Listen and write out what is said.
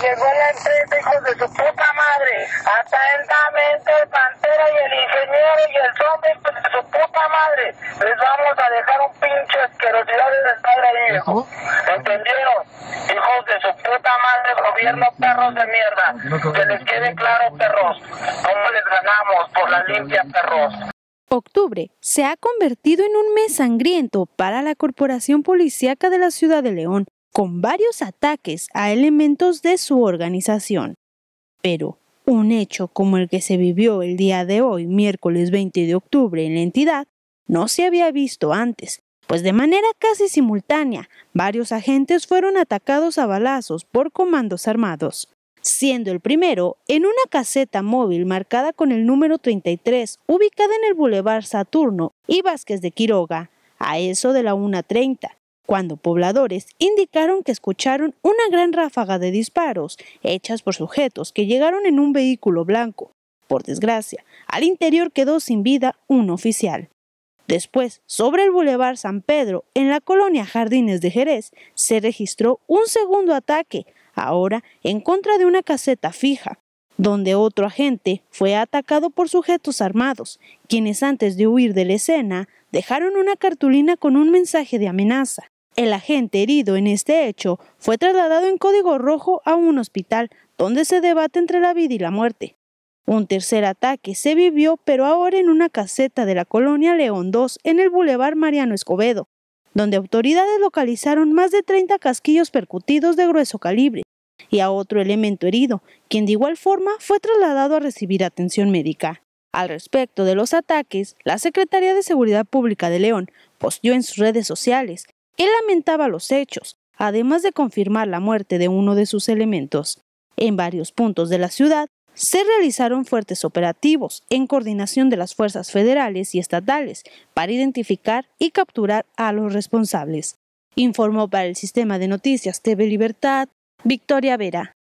llegó la empresa, hijos de su puta madre. Atentamente el Pantera y el ingeniero y el zombie, hijos de su puta madre. Les vamos a dejar un pinche asquerosidad de estar ahí, hijo. ¿Entendieron? Hijos de su puta madre, gobierno, perros de mierda. Que les quede claro, perros. ¿Cómo les ganamos? Por la limpia, perros. Octubre se ha convertido en un mes sangriento para la Corporación Policíaca de la Ciudad de León, con varios ataques a elementos de su organización. Pero un hecho como el que se vivió el día de hoy, miércoles 20 de octubre, en la entidad, no se había visto antes, pues de manera casi simultánea, varios agentes fueron atacados a balazos por comandos armados, siendo el primero en una caseta móvil marcada con el número 33, ubicada en el Boulevard Saturno y Vázquez de Quiroga, a eso de la 1:30, cuando pobladores indicaron que escucharon una gran ráfaga de disparos hechas por sujetos que llegaron en un vehículo blanco. Por desgracia, al interior quedó sin vida un oficial. Después, sobre el Boulevard San Pedro, en la colonia Jardines de Jerez, se registró un segundo ataque, ahora en contra de una caseta fija, donde otro agente fue atacado por sujetos armados, quienes antes de huir de la escena dejaron una cartulina con un mensaje de amenaza. El agente herido en este hecho fue trasladado en código rojo a un hospital, donde se debate entre la vida y la muerte. Un tercer ataque se vivió, pero ahora en una caseta de la colonia León 2 en el Boulevard Mariano Escobedo, donde autoridades localizaron más de 30 casquillos percutidos de grueso calibre y a otro elemento herido, quien de igual forma fue trasladado a recibir atención médica. Al respecto de los ataques, la Secretaría de Seguridad Pública de León posteó en sus redes sociales que lamentaba los hechos, además de confirmar la muerte de uno de sus elementos. En varios puntos de la ciudad se realizaron fuertes operativos en coordinación de las fuerzas federales y estatales para identificar y capturar a los responsables. Informó para el Sistema de Noticias TV Libertad, Victoria Vera.